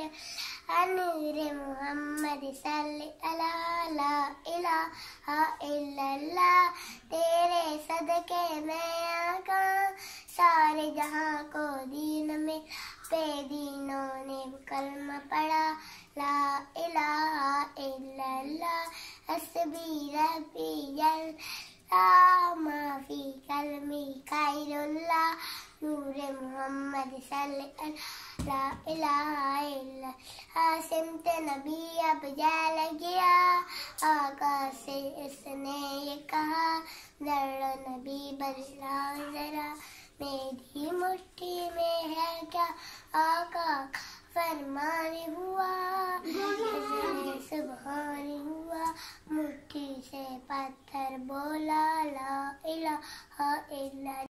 نور محمد صلی اللہ لا الہ الا اللہ. تیرے صدقے میں آقا سارے جہاں کو دین میں پہ دینوں نے کلمہ پڑھا لا الہ الا اللہ. حسبی ربی اللہ ما فی قلبی خیر اللہ. نور محمد صلی اللہ لا الہ الا اللہ. سمت نبی اب جل گیا آقا سے اس نے یہ کہا ذرا نبی بدلا ذرا میری مٹھی میں ہے کیا. آقا فرمان ہوا سبحان ہوا مٹھی سے پتھر بولا لا الہ الا